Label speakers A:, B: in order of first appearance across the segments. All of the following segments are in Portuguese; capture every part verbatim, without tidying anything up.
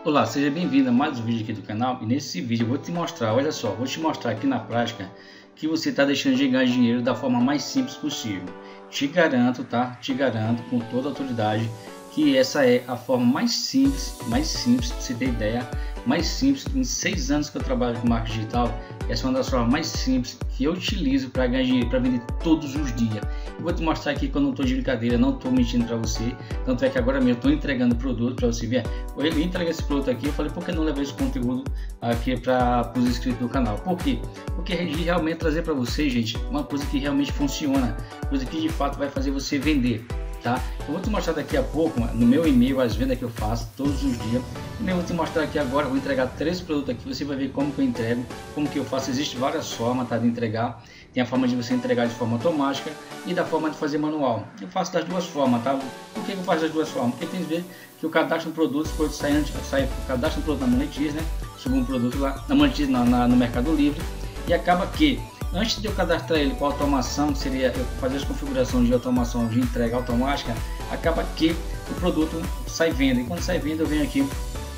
A: Olá, seja bem-vindo a mais um vídeo aqui do canal. E nesse vídeo eu vou te mostrar, olha só, vou te mostrar aqui na prática que você está deixando de ganhar dinheiro da forma mais simples possível. Te garanto, tá? Te garanto com toda a autoridade que essa é a forma mais simples, mais simples, pra você ter ideia, mais simples. Em seis anos que eu trabalho com marketing digital, essa é uma das formas mais simples que eu utilizo para ganhar dinheiro, para vender todos os dias. Eu vou te mostrar aqui que eu não estou de brincadeira, não estou mentindo para você. Tanto é que agora mesmo eu estou entregando produto para você ver. Eu entreguei esse produto aqui, eu falei, por que não levar esse conteúdo aqui para os inscritos do canal? Por quê? Porque realmente trazer para você, gente, uma coisa que realmente funciona, coisa que de fato vai fazer você vender. Tá? Eu vou te mostrar daqui a pouco no meu e-mail as vendas que eu faço todos os dias. Eu vou te mostrar aqui agora, vou entregar três produtos aqui, você vai ver como que eu entrego, como que eu faço. Existem várias formas, tá, de entregar. Tem a forma de você entregar de forma automática e da forma de fazer manual. Eu faço das duas formas, tá? Por que eu faço das duas formas? Porque tem que ver que eu cadastro um produto, depois sai antes, sai, cadastro um produto na Monetize, né? Subo um produto lá na Monetize, na, na, no Mercado Livre, e acaba que antes de eu cadastrar ele com automação, que seria eu fazer as configurações de automação de entrega automática, acaba que o produto sai venda. E quando sai venda, eu venho aqui,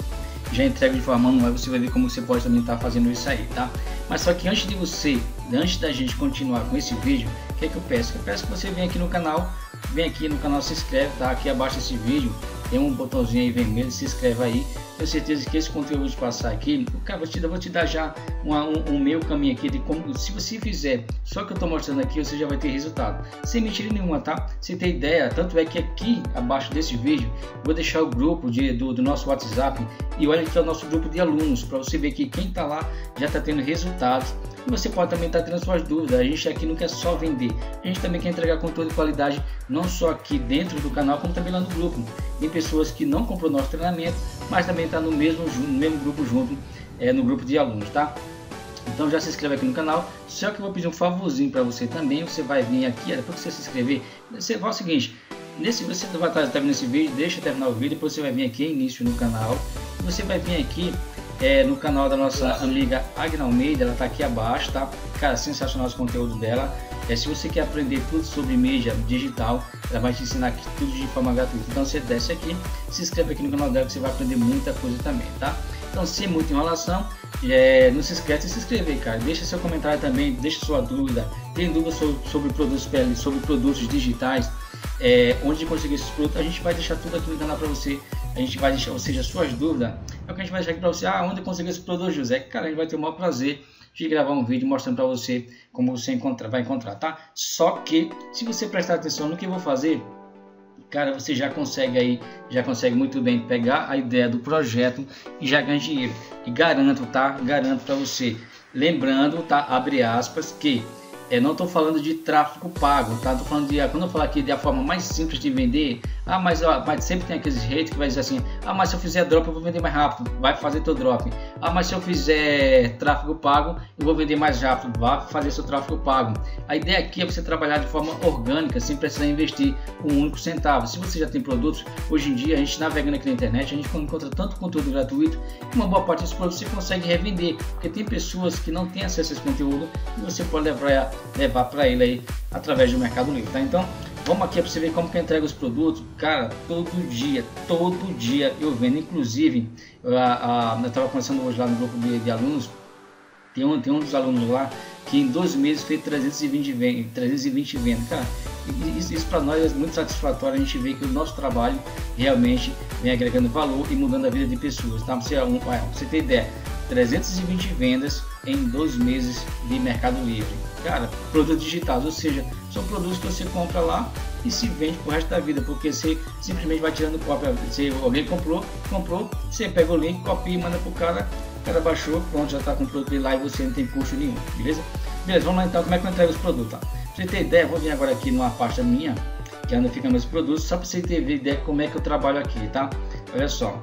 A: já entrego de forma manual. Você vai ver como você pode também estar fazendo isso aí, tá? Mas só que antes de você, antes da gente continuar com esse vídeo, o que é que eu peço? Eu peço que você venha aqui no canal, vem aqui no canal, se inscreve, tá? Aqui abaixo desse vídeo tem um botãozinho aí vermelho, se inscreve aí. Tenho certeza que esse conteúdo que eu vou te passar aqui, cara, vou te, vou te dar já uma, um, um meio caminho aqui de como, se você fizer só que eu estou mostrando aqui, você já vai ter resultado, sem mentira nenhuma, tá? Você tem ideia, tanto é que aqui abaixo desse vídeo, vou deixar o grupo de, do, do nosso WhatsApp, e olha que é o nosso grupo de alunos, para você ver que quem está lá já está tendo resultados. E você pode também estar tá tendo suas dúvidas. A gente aqui não quer só vender, a gente também quer entregar conteúdo de qualidade, não só aqui dentro do canal, como também lá no grupo. Tem pessoas que não comprou nosso treinamento, mas também está no mesmo, no mesmo grupo junto, é, no grupo de alunos, tá? Então já se inscreve aqui no canal. Só que eu vou pedir um favorzinho para você também. Você vai vir aqui, depois que você se inscrever, você faz o seguinte: nesse, você vai estar tá vendo esse vídeo, deixa eu terminar o vídeo, depois você vai vir aqui início no canal, e você vai vir aqui é, no canal da nossa amiga Agna Almeida. Ela está aqui abaixo, tá? Cara, sensacional os conteúdos dela. É, se você quer aprender tudo sobre mídia digital, ela vai te ensinar aqui tudo de forma gratuita. Então você desce aqui, se inscreve aqui no canal dela, que você vai aprender muita coisa também, tá? Então, sem muita enrolação, é, não se esquece de se inscrever, cara. Deixa seu comentário também, deixa sua dúvida. Tem dúvida sobre, sobre produtos sobre produtos digitais, é, onde conseguir esses produtos, a gente vai deixar tudo aqui no canal para você. A gente vai deixar, ou seja, suas dúvidas, é o que a gente vai deixar aqui para você. Ah, onde conseguir esse produto, José? Cara, a gente vai ter o maior prazer de gravar um vídeo mostrando para você como você encontra, vai encontrar, tá? Só que se você prestar atenção no que eu vou fazer, cara, você já consegue aí, já consegue muito bem pegar a ideia do projeto e já ganhar dinheiro. E garanto, tá? Garanto para você. Lembrando, tá? Abre aspas, que eu não estou falando de tráfego pago, tá? Tô falando de, quando eu falar aqui da forma mais simples de vender, ah, mas, ó, mas sempre tem aqueles haters que vai dizer assim, ah, mas se eu fizer drop eu vou vender mais rápido, vai fazer teu drop. Ah, mas se eu fizer tráfego pago eu vou vender mais rápido, vai fazer seu tráfego pago. A ideia aqui é você trabalhar de forma orgânica, sem precisar investir um único centavo. Se você já tem produtos, hoje em dia a gente navegando aqui na internet, a gente encontra tanto conteúdo gratuito que uma boa parte desses produtos você consegue revender, porque tem pessoas que não têm acesso a esse conteúdo e você pode levar, levar para ele aí através do Mercado Livre, tá? Então vamos aqui para você ver como que eu entrego os produtos. Cara, todo dia, todo dia eu vendo. Inclusive, eu estava conversando hoje lá no grupo de, de alunos. Tem um, tem um dos alunos lá que em dois meses fez trezentos e vinte vendas. Cara, isso, isso para nós é muito satisfatório. A gente vê que o nosso trabalho realmente vem agregando valor e mudando a vida de pessoas, tá? Você, um, pra você ter ideia, trezentas e vinte vendas em dois meses de Mercado Livre. Cara, produtos digitais, ou seja, são produtos que você compra lá e se vende pro resto da vida, porque você simplesmente vai tirando cópia. Se alguém comprou, comprou, você pega o link, copia e manda pro cara, o cara baixou, pronto, já tá com o produto lá e você não tem custo nenhum, beleza? Beleza, vamos lá então, como é que eu entrego os produtos, tá? Pra você ter ideia, vou vir agora aqui numa pasta minha, que é onde ficam meus produtos, só para você ter ideia como é que eu trabalho aqui, tá? Olha só.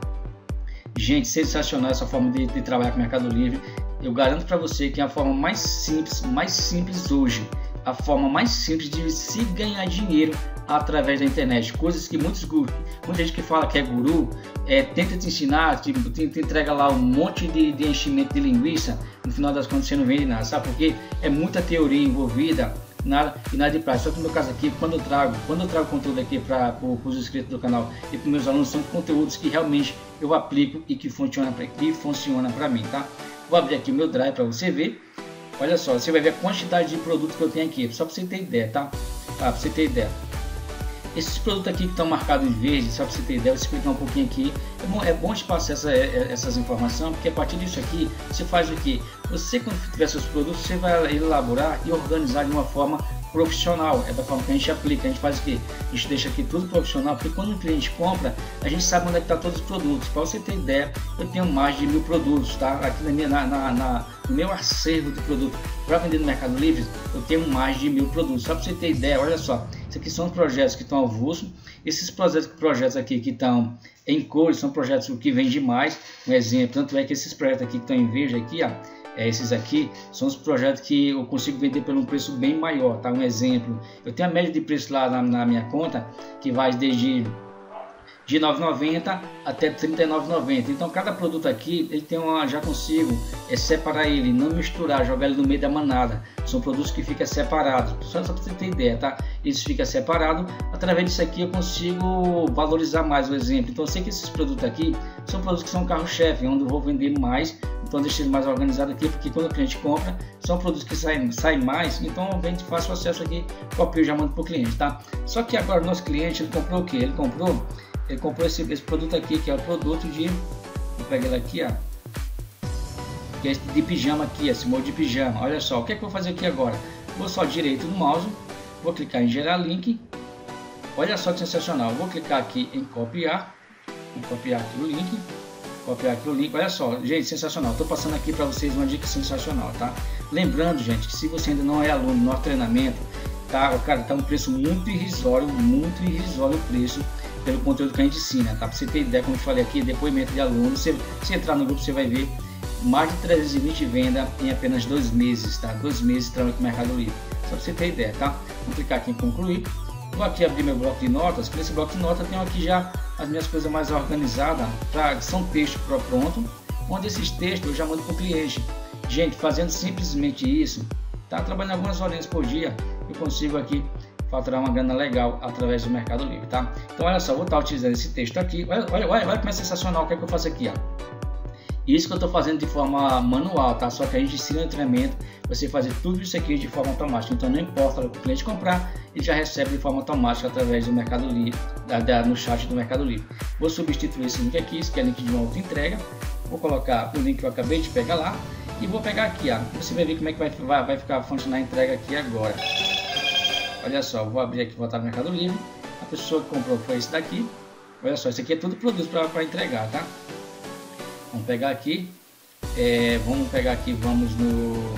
A: Gente, sensacional essa forma de, de trabalhar com o Mercado Livre. Eu garanto para você que é a forma mais simples, mais simples hoje, a forma mais simples de se ganhar dinheiro através da internet. Coisas que muitos gurus, muita gente que fala que é guru, é, tenta te ensinar, tipo, te, te entrega lá um monte de, de enchimento de linguiça, no final das contas você não vende nada, sabe por quê? É muita teoria envolvida nada e nada de prática. Só que no meu caso aqui, quando eu trago, quando eu trago conteúdo aqui para os inscritos do canal e para meus alunos, são conteúdos que realmente eu aplico e que funciona para que funciona para mim, tá? Vou abrir aqui o meu Drive para você ver. Olha só, você vai ver a quantidade de produtos que eu tenho aqui, só para você ter ideia, tá? Tá, para você ter ideia. Esses produtos aqui que estão marcados em verde, só para você ter ideia, eu vou explicar um pouquinho aqui. É bom, é bom te passar essa, essas informações, porque a partir disso aqui, você faz o que? Você, quando tiver seus produtos, você vai elaborar e organizar de uma forma profissional. É da forma que a gente aplica. A gente faz o que? A gente deixa aqui tudo profissional, porque quando o cliente compra, a gente sabe onde é que está todos os produtos. Para você ter ideia, eu tenho mais de mil produtos, tá? Aqui na minha, na, na, na, no meu acervo de produto para vender no Mercado Livre, eu tenho mais de mil produtos. Só para você ter ideia, olha só, isso aqui são projetos que estão avulsos. Esses projetos, projetos aqui que estão em cores são projetos que vendem mais. Um exemplo, tanto é que esses projetos aqui que estão em verde aqui, ó, é, esses aqui são os projetos que eu consigo vender por um preço bem maior, tá? Um exemplo, eu tenho a média de preço lá na, na minha conta que vai desde de nove reais e noventa centavos até trinta e nove reais e noventa centavos. Então cada produto aqui ele tem uma, já consigo é, separar ele, não misturar, jogar ele no meio da manada. São produtos que ficam separados, só, só para você ter ideia, tá? Eles ficam separados. Através disso aqui eu consigo valorizar mais o exemplo. Então eu sei que esses produtos aqui são produtos que são carro-chefe, onde eu vou vender mais. Então deixa ele mais organizado aqui, porque quando o cliente compra, são produtos que saem, saem mais. Então eu vendo fácil acesso aqui, copio e já mando para o cliente, tá? Só que agora o nosso cliente ele comprou o que? Ele comprou Ele comprou esse, esse produto aqui, que é o produto de... Vou pegar ele aqui, ó. Que é esse de pijama aqui, esse molde de pijama. Olha só, o que é que eu vou fazer aqui agora? Vou só direito no mouse, vou clicar em gerar link. Olha só que sensacional. Vou clicar aqui em copiar. Vou copiar aqui o link. Copiar aqui o link. Olha só, gente, sensacional. Estou passando aqui para vocês uma dica sensacional, tá? Lembrando, gente, que se você ainda não é aluno do nosso treinamento, tá? Cara, tá um preço muito irrisório, muito irrisório o preço pelo conteúdo que a gente ensina, tá? Pra você ter ideia, como eu falei aqui, depoimento de alunos, você, se entrar no grupo você vai ver mais de trezentos e vinte vendas em apenas dois meses, tá? Dois meses trabalhando com o Mercado Livre, só pra você ter ideia, tá? Vou clicar aqui em concluir, vou aqui abrir meu bloco de notas. Nesse bloco de notas tenho aqui já as minhas coisas mais organizadas, tá? São textos pronto, onde esses textos eu já mando para o cliente. Gente, fazendo simplesmente isso, tá? Trabalhando algumas horinhas por dia, eu consigo aqui faturar uma grana legal através do Mercado Livre, tá? Então olha só, vou estar utilizando esse texto aqui. Olha, olha, olha, olha como é sensacional o que é que eu faço aqui, ó. Isso que eu estou fazendo de forma manual, tá? Só que a gente ensina no treinamento você fazer tudo isso aqui de forma automática. Então não importa o que o cliente comprar, ele já recebe de forma automática através do Mercado Livre, da, da, no chat do Mercado Livre. Vou substituir esse link aqui, esse que é link de uma outra entrega. Vou colocar o link que eu acabei de pegar lá e vou pegar aqui, ó. Você vai ver como é que vai, vai, vai ficar funcionar a entrega aqui agora. Olha só, vou abrir aqui, voltar no Mercado Livre. A pessoa que comprou foi esse daqui. Olha só, esse aqui é tudo produto para entregar, tá? Vamos pegar aqui. É, vamos pegar aqui, vamos no...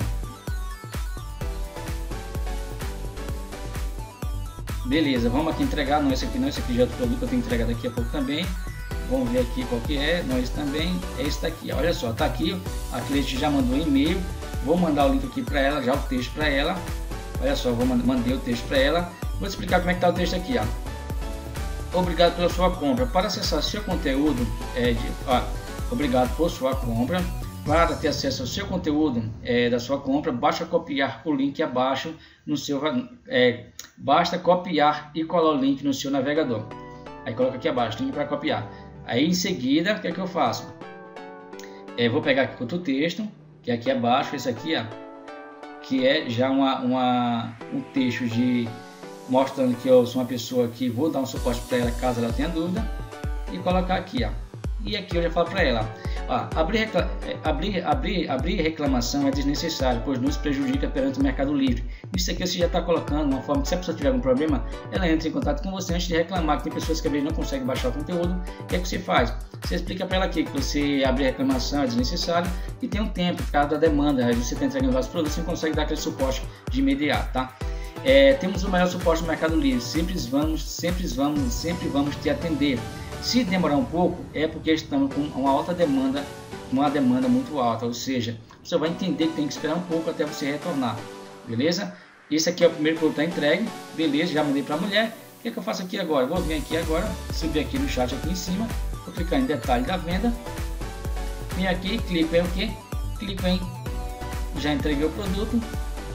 A: Beleza, vamos aqui entregar. Não, esse aqui não, esse aqui já é outro produto que eu tenho que entregar daqui a pouco também. Vamos ver aqui qual que é. Não, esse também é esse daqui. Olha só, tá aqui. A cliente já mandou um e-mail. Vou mandar o link aqui para ela, já o texto para ela. Olha só, vou mandei o texto para ela. Vou explicar como é que está o texto aqui, ó. Obrigado pela sua compra. Para acessar seu conteúdo, é de, ó, obrigado por sua compra. Para ter acesso ao seu conteúdo é, da sua compra, basta copiar o link abaixo no seu, é, basta copiar e colar o link no seu navegador. Aí coloca aqui abaixo, link para copiar. Aí em seguida, o que é que eu faço? É, vou pegar aqui outro texto, que é aqui abaixo, esse aqui, ó, que é já uma, uma, um texto de mostrando que eu sou uma pessoa que vou dar um suporte para ela caso ela tenha dúvida, e colocar aqui, ó. E aqui eu já falo para ela, ó, abrir, abrir, abrir, abrir reclamação é desnecessário, pois nos prejudica perante o Mercado Livre. Isso aqui você já está colocando uma forma que se a pessoa tiver algum problema, ela entra em contato com você antes de reclamar, que tem pessoas que às vezes não conseguem baixar o conteúdo. O que é que você faz? Você explica para ela aqui que você abrir reclamação é desnecessário e tem um tempo por causa da demanda. Aí você está entregando vários produtos, você consegue dar aquele suporte de imediato, tá? É, temos o maior suporte no Mercado Livre, sempre vamos, sempre vamos, sempre vamos te atender. Se demorar um pouco, é porque estamos com uma alta demanda, uma demanda muito alta, ou seja, você vai entender que tem que esperar um pouco até você retornar, beleza? Esse aqui é o primeiro produto entregue, beleza? Já mandei para a mulher. O que é que eu faço aqui agora? Vou vir aqui agora, subir aqui no chat aqui em cima, vou clicar em detalhe da venda, vem aqui, clico em o que? Clico em já entreguei o produto,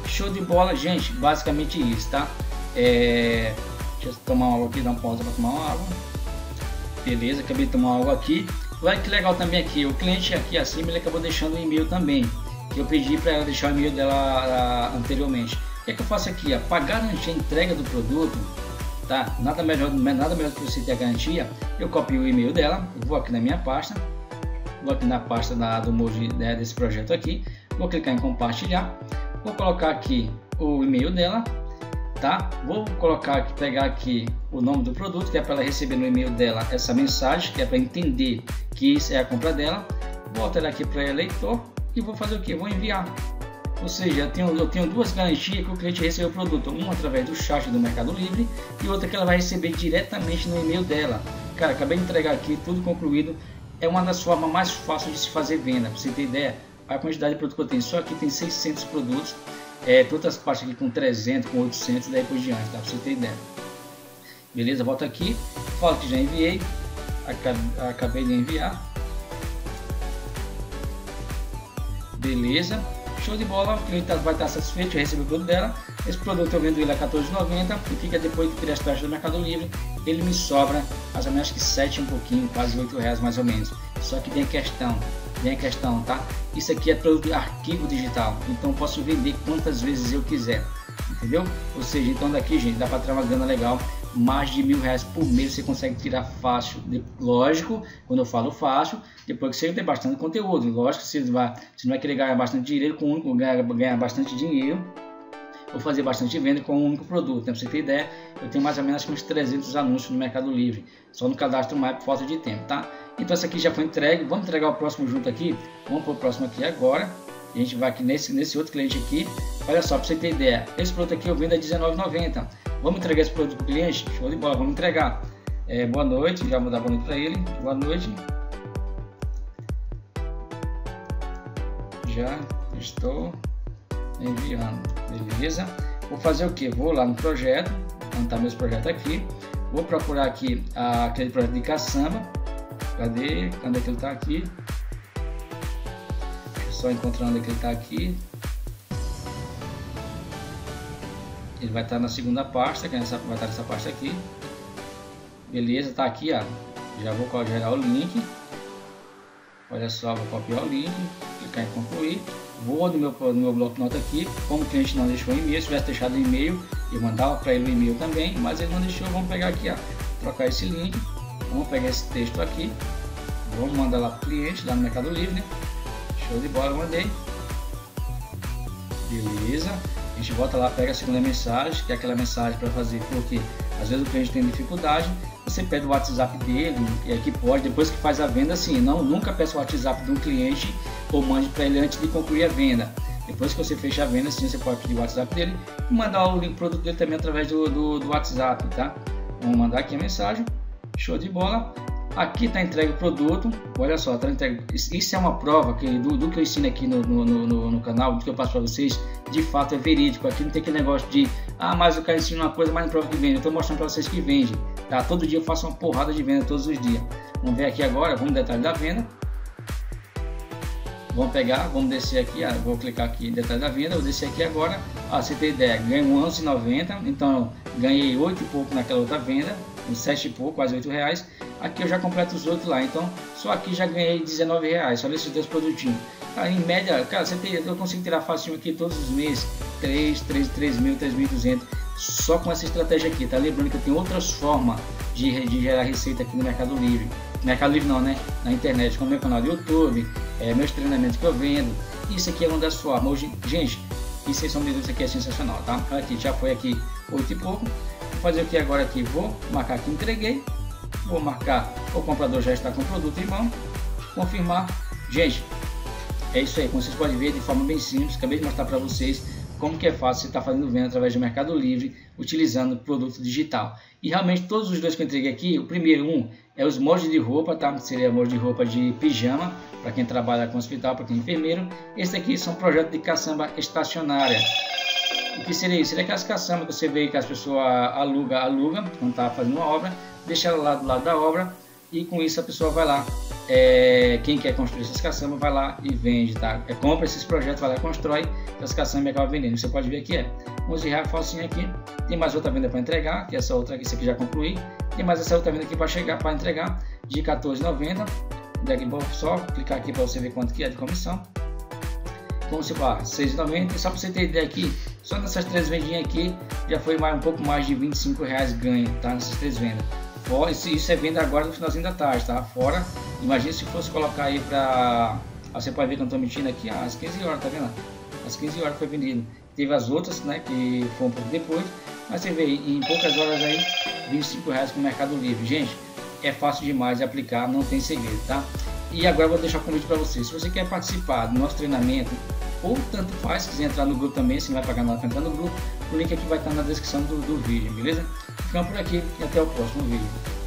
A: Show de bola, gente, basicamente isso, tá? É... Deixa eu tomar uma água aqui, dar uma pausa para tomar uma água. Beleza, acabei de tomar uma água aqui. Olha que legal também aqui, o cliente aqui acima ele acabou deixando o e-mail também, que eu pedi para ela deixar o e-mail dela uh, anteriormente. O que é que eu faço aqui? Para garantir a entrega do produto, tá? Nada melhor, nada melhor do que você ter a garantia. Eu copio o e-mail dela, vou aqui na minha pasta, vou aqui na pasta da, do Moji, né, desse projeto aqui, vou clicar em compartilhar, vou colocar aqui o e-mail dela, tá? Vou colocar aqui, pegar aqui o nome do produto, que é para ela receber no e-mail dela essa mensagem, que é para entender que isso é a compra dela. Vou alterar aqui para eleitor e vou fazer o que? Vou enviar. Ou seja, eu tenho, eu tenho duas garantias que o cliente recebeu o produto, uma através do chat do Mercado Livre e outra que ela vai receber diretamente no e-mail dela. Cara, acabei de entregar aqui, tudo concluído. É uma das formas mais fáceis de se fazer venda. Para você ter ideia, a quantidade de produto que eu tenho, só aqui tem seiscentos produtos. É, tem outras partes aqui com trezentos, com oitocentos e daí por diante, tá? Pra você ter ideia. Beleza, volta aqui, falo que já enviei, acabei de enviar. Beleza, show de bola, o cliente vai estar satisfeito, receber o produto dela. Esse produto eu vendo ele a quatorze reais e noventa centavos, e fica depois de criar as taxas do Mercado Livre, ele me sobra mais ou menos que sete um pouquinho, quase oito reais mais ou menos. Só que tem a questão, tem a questão, tá? Isso aqui é produto de arquivo digital, então eu posso vender quantas vezes eu quiser, entendeu? Ou seja, então daqui, gente, dá para tirar uma grana legal, mais de mil reais por mês você consegue tirar fácil. Lógico, quando eu falo fácil, depois que você tem bastante conteúdo, lógico que você, vai, você não vai querer ganhar bastante dinheiro com um único, ganhar, ganhar bastante dinheiro ou fazer bastante venda com um único produto. Para você ter ideia, eu tenho mais ou menos uns trezentos anúncios no Mercado Livre, só no cadastro mais por falta de tempo, tá? Então essa aqui já foi entregue, vamos entregar o próximo junto aqui, vamos para o próximo aqui agora. A gente vai aqui nesse, nesse outro cliente aqui. Olha só, para você ter ideia, esse produto aqui eu vendo a dezenove reais e noventa centavos. Vamos entregar esse produto para o cliente? Show de bola, vamos entregar. É, boa noite, já vou dar boa noite para ele. Boa noite. Já estou enviando, beleza? Vou fazer o que? Vou lá no projeto, onde está meus projetos aqui. Vou procurar aqui a, aquele projeto de caçamba. Cadê? Cadê que ele está aqui? Só encontrando que ele está aqui. Ele vai estar na segunda pasta, que é essa, vai estar nessa pasta aqui. Beleza, está aqui, ó. Já vou gerar o link. Olha só, vou copiar o link, clicar em concluir. Vou no meu, no meu bloco de nota aqui. Como o cliente não deixou o e-mail, se tivesse deixado o e-mail, eu mandava para ele o e-mail também, mas ele não deixou. Vamos pegar aqui, ó, trocar esse link. Vamos pegar esse texto aqui. Vamos mandar lá para o cliente, lá no Mercado Livre, né? Show de bola, mandei. Beleza. A gente volta lá, pega a segunda mensagem, que é aquela mensagem para fazer, porque às vezes o cliente tem dificuldade. Você pede o WhatsApp dele, e aqui pode, depois que faz a venda, assim, não, nunca peça o WhatsApp de um cliente ou mande para ele antes de concluir a venda. Depois que você fecha a venda, sim, você pode pedir o WhatsApp dele e mandar o link do produto dele também através do, do, do WhatsApp, tá? Vamos mandar aqui a mensagem, show de bola. Aqui está entregue o produto, olha só, tá entregue. Isso é uma prova que, do, do que eu ensino aqui no, no, no, no canal, do que eu passo para vocês, de fato é verídico. Aqui não tem aquele negócio de, ah, mas o cara ensina uma coisa, mas não prova que vende. Eu estou mostrando para vocês que vende, tá? Todo dia eu faço uma porrada de venda, todos os dias. Vamos ver aqui agora, vamos detalhe da venda. Vamos pegar, vamos descer aqui, ah, vou clicar aqui em detalhe da venda, vou descer aqui agora. Ah, você tem ideia, ganhei onze reais e noventa centavos, então ganhei oito e pouco naquela outra venda, sete e pouco, quase oito reais. Aqui eu já completo os outros lá, então só aqui já ganhei dezenove reais, só nesses dois produtinhos. Tá, em média, cara, você tem, eu consigo tirar facinho aqui todos os meses, três, três, três mil, três mil e duzentos, só com essa estratégia aqui, tá? Lembrando que eu tenho outras formas de, de gerar receita aqui no Mercado Livre. Mercado Livre não, né? Na internet, como meu canal do YouTube, é, meus treinamentos que eu vendo. Isso aqui é uma das formas. Hoje, gente, isso são isso aqui é sensacional, tá? Aqui já foi aqui oito e pouco. Vou fazer o que agora aqui? Vou marcar que entreguei. Vou marcar o comprador já está com o produto em mão. Confirmar. Gente, é isso aí. Como vocês podem ver, de forma bem simples, acabei de mostrar para vocês como que é fácil você estar fazendo venda através do Mercado Livre, utilizando produto digital. E realmente todos os dois que eu entreguei aqui, o primeiro um é os moldes de roupa, tá? Seria molde de roupa de pijama, para quem trabalha com hospital, para quem é enfermeiro. Esse aqui são projetos de caçamba estacionária. O que seria isso? Seria aquelas caçambas que você vê que as pessoas alugam, alugam quando está fazendo uma obra, deixa ela lá do lado da obra e com isso a pessoa vai lá, é, quem quer construir essas caçambas vai lá e vende, tá? É, compra esses projetos, vai lá e constrói as caçambas e acaba vendendo. Você pode ver aqui, é onze reais facinho aqui. Tem mais outra venda para entregar, que é essa outra aqui, essa aqui já concluí. Tem mais essa outra venda aqui para chegar, para entregar, de quatorze reais e noventa centavos. Daqui vou só clicar aqui para você ver quanto que é de comissão. Como se fala, seis reais e noventa centavos. Só para você ter ideia aqui, só nessas três vendinhas aqui já foi mais, um pouco mais de vinte e cinco reais ganho, tá? Nessas três vendas. Fora, isso, isso é venda agora no finalzinho da tarde, tá? Fora, imagina se fosse colocar aí para, você pode ver que eu não estou mentindo aqui, às quinze horas, tá vendo? Às quinze horas foi vendido. Teve as outras, né, que foi um pouco depois, mas você vê em poucas horas aí vinte e cinco reais com o Mercado Livre. Gente, é fácil demais de aplicar, não tem segredo, tá? E agora eu vou deixar um convite para você. Se você quer participar do nosso treinamento, ou tanto faz, se quiser entrar no grupo também, você não vai pagar nada para entrar no grupo, o link aqui vai estar na descrição do, do vídeo, beleza? Ficamos por aqui e até o próximo vídeo.